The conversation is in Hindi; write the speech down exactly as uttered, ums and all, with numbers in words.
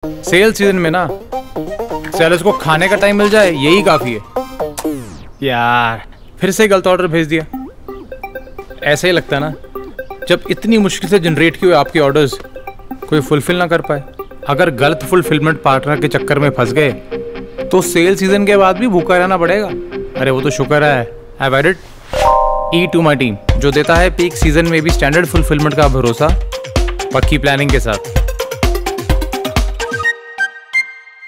सेल सीजन में ना सेलर्स को खाने का टाइम मिल जाए यही काफी है। यार फिर से गलत ऑर्डर भेज दिया। ऐसा ही लगता है ना जब इतनी मुश्किल से जनरेट किए हुए आपके ऑर्डर्स कोई फुलफिल ना कर पाए। अगर गलत फुलफिलमेंट पार्टनर के चक्कर में फंस गए तो सेल सीजन के बाद भी भूखा रहना पड़ेगा। अरे वो तो शुक्र है I have added E to my team, जो देता है पीक सीजन में भी स्टैंडर्ड फुलफिलमेंट का भरोसा, पक्की प्लानिंग के साथ।